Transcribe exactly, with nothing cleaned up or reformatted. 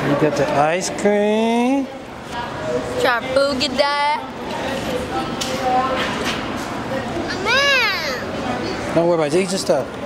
You got the ice cream. Try boogie that. Don't worry about it. Eat your stuff.